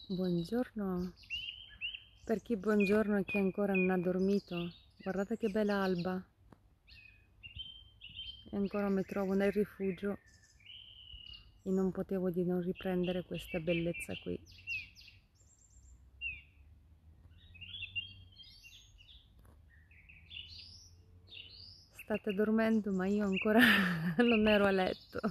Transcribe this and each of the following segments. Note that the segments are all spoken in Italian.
Buongiorno, per chi buongiorno e chi ancora non ha dormito. Guardate che bella alba. E ancora mi trovo nel rifugio e non potevo di non riprendere questa bellezza qui. State dormendo, ma io ancora non ero a letto.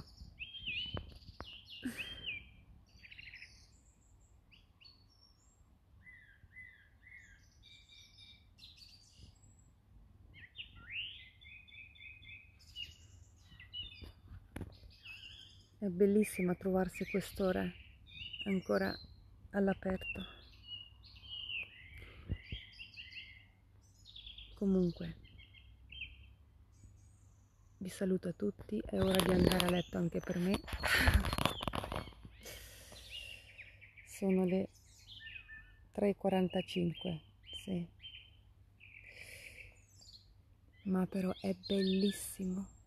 È bellissimo trovarsi quest'ora ancora all'aperto. Comunque, vi saluto a tutti, è ora di andare a letto anche per me. Sono le 3:45, sì. Ma però è bellissimo.